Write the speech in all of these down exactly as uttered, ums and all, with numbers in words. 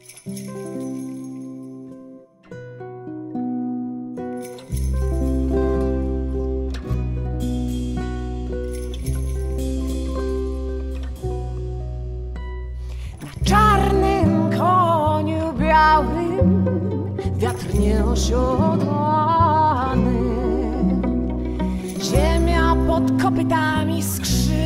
Czarnym koniu białym, wiatr nieosiodłany, ziemia pod kopytami skrzy,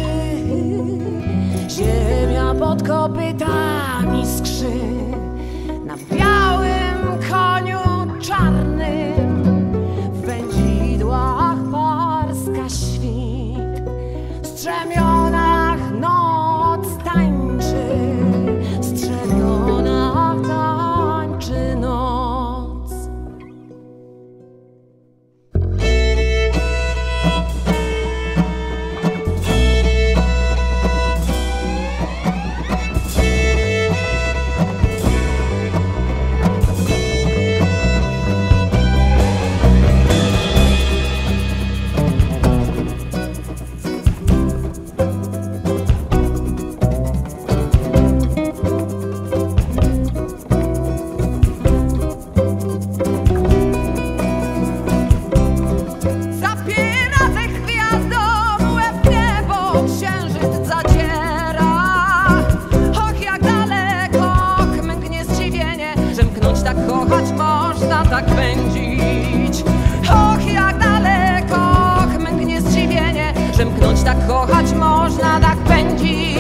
ziemia pod kopytami skrzy. Na białym koniu czarnym, w wędzidłach parska świt, w strzemionach noc tańczy, w strzemionach tańczy noc. Kochać można, tak pędzić. Och, jak daleko chmęgnie zdziwienie, że mknąć tak kochać można, tak pędzić.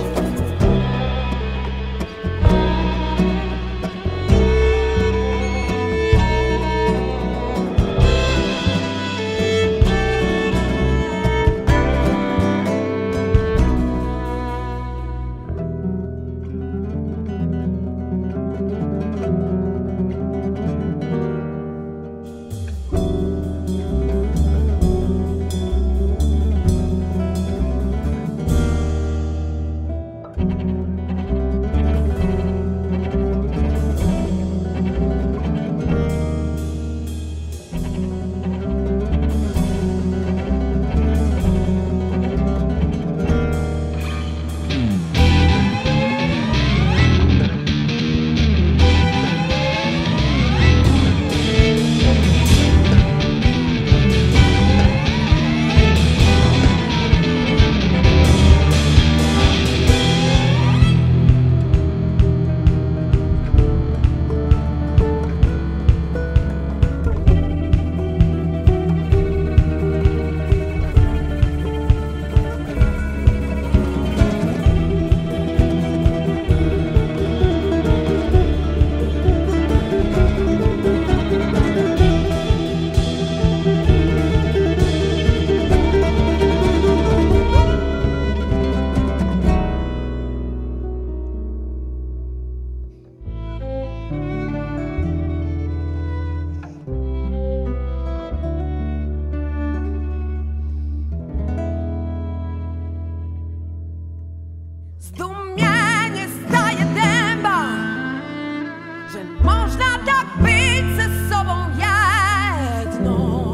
Zdumienie staje dęba, że można tak być ze sobą jedno.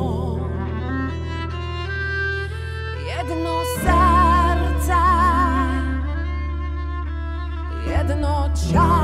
Jedno serce, jedno ciało.